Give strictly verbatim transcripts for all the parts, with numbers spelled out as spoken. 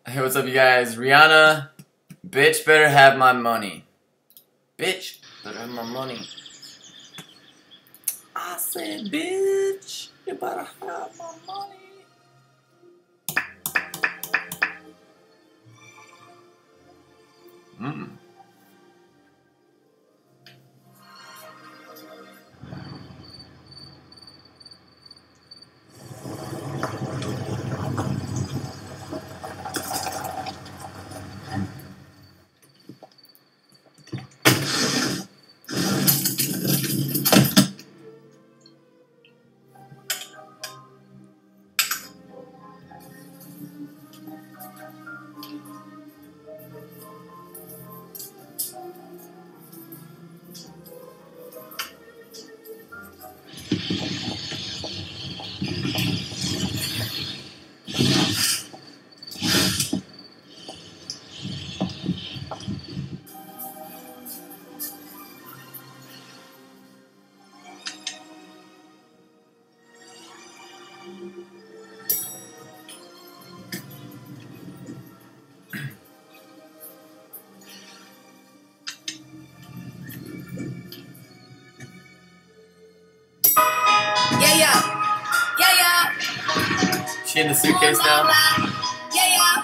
Hey, what's up, you guys? Rihanna, bitch better have my money. Bitch better have my money. I said, bitch, you better have my money. Mm. Yeah, yeah, yeah, yeah. She in the suitcase now? Yeah, yeah.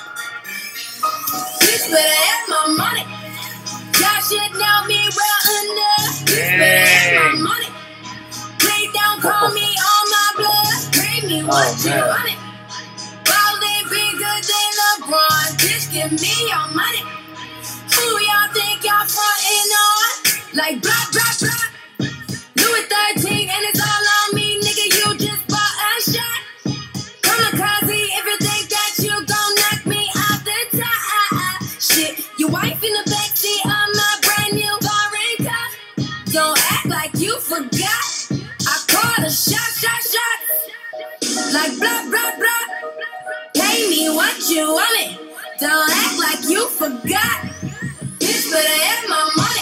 Bitch better have my money. Y'all should know me well enough. Bitch better have my money. Please don't call me on my blood. Pay me what Oh, you man. want it. Ballin' bigger than LeBron. Bitch, give me your money. Who y'all think y'all frontin' on? Like blah, blah, blah. Louis thirteen and it's all on me, nigga. You just bought a shot. Kamikaze, if you think that you gon' knock me off the top. Shit, your wife in the backseat of my brand new foreign car. Don't act like you forgot. I called a shot, shot, shot. Like blah, blah, blah. Pay me what you want it. Don't act like you forgot. Bitch better have my money.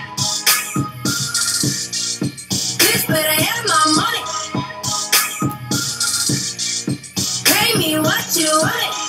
Bitch better have my money. Pay me what you want it.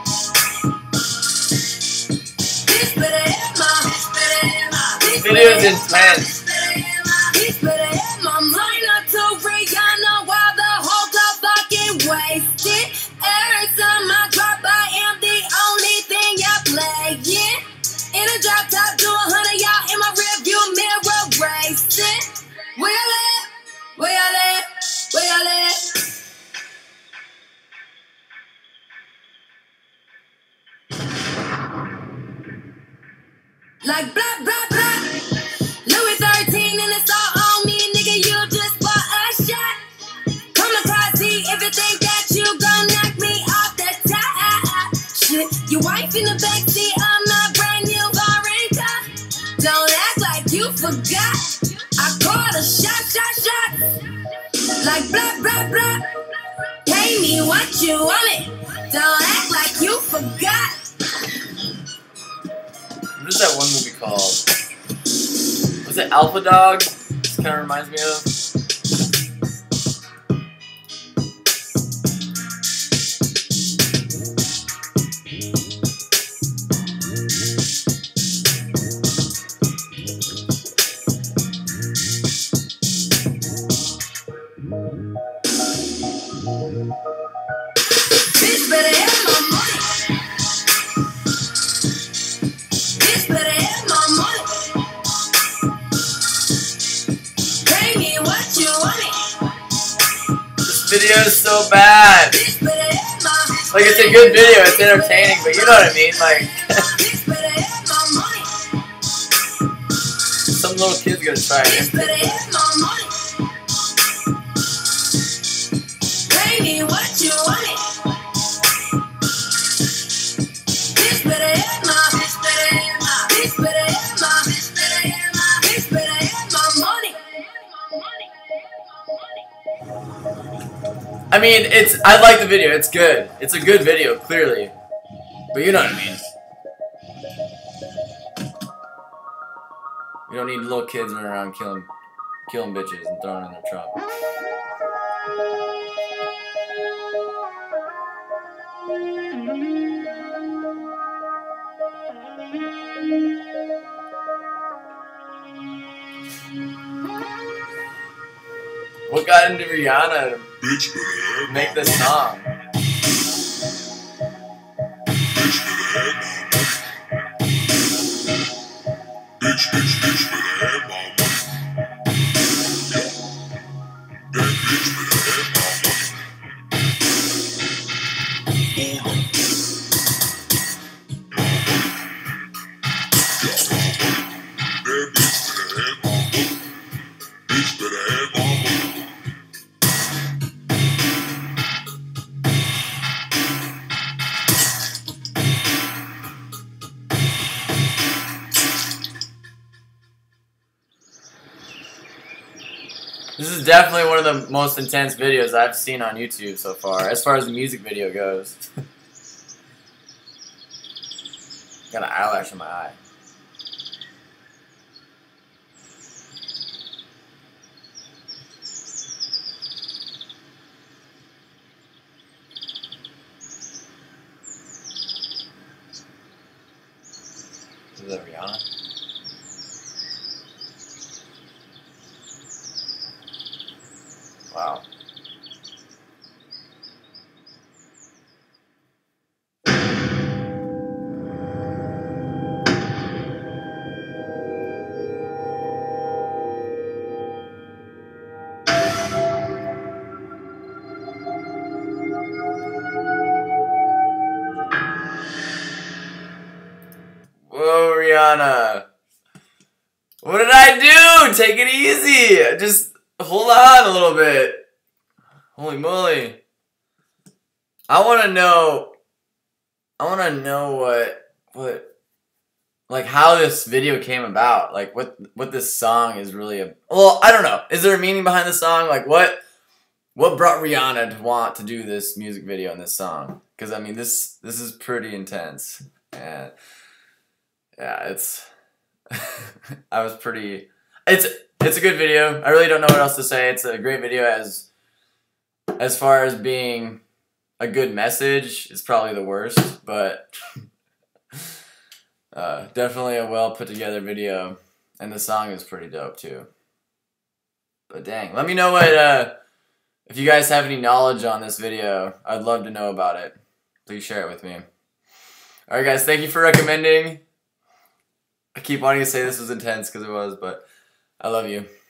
Bitch better have my. Bitch better have my. Bitch Video's better have my. intense. Bitch better have my. Bitch better have my money. Not to Rihanna while the whole club fucking wasted. Every time I drop, I am the only thing y'all playing. In a drop top, do a hundred y'all in my rearview mirror racing. Where y'all at? Where y'all at? Where y'all at? Like blah, blah, blah. Louis thirteen and it's all on me, nigga. You just bought a shot. Kamikaze, if you think that you gon' knock me off the top. Shit, your wife in the backseat of my brand new foreign car. Don't act like you forgot. I called a shot, shot, shot. Like blah, blah, blah. Pay me what you want it. Don't act like you forgot. What is that one movie called? Was it Alpha Dog? This kind of reminds me of. Bitch better have my money. Bitch better have my money. Pay me what you want it. This video is so bad. Bitch better have my. Like, it's a good video, it's entertaining, but you know what I mean? Like, Bitch better have my money. some little kid's gonna try Bitch it. better have my money. Pay me what you want it. Bitch better have my. Bitch better have my. Bitch better have my. Bitch better have my. Bitch better have my money. I mean, it's, I like the video, it's good. It's a good video, clearly. But you know what I mean. You don't need little kids running around killing, killing bitches and throwing them in their trunk. What got into Rihanna to make this song? Bitch, bitch, bitch, better have my money. That bitch better have my money. Hold on. My money. Got my money. That bitch better have my money. Bitch better have my money. This is definitely one of the most intense videos I've seen on YouTube so far, as far as the music video goes. Got an eyelash in my eye. Is that Rihanna? Wow. Whoa, Rihanna. What did I do? Take it easy. Just hold on a little bit. Holy moly. I want to know, I want to know what, what, like how this video came about. Like what, what this song is really, a, well, I don't know. Is there a meaning behind the song? Like what, what brought Rihanna to want to do this music video and this song? Because I mean, this, this is pretty intense. And yeah, it's, I was pretty, it's, it's a good video. I really don't know what else to say. It's a great video as, as far as being a good message. It's probably the worst, but uh, definitely a well put together video. And the song is pretty dope too. But dang, let me know what, uh, if you guys have any knowledge on this video. I'd love to know about it. Please share it with me. Alright guys, thank you for recommending. I keep wanting to say this was intense because it was, but I love you.